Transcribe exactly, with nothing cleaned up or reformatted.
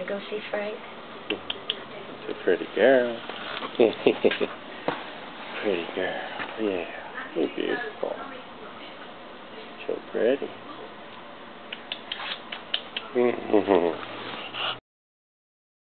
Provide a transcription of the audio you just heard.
to go see Frank? It's a pretty girl. Pretty girl. Yeah. You're beautiful. So pretty.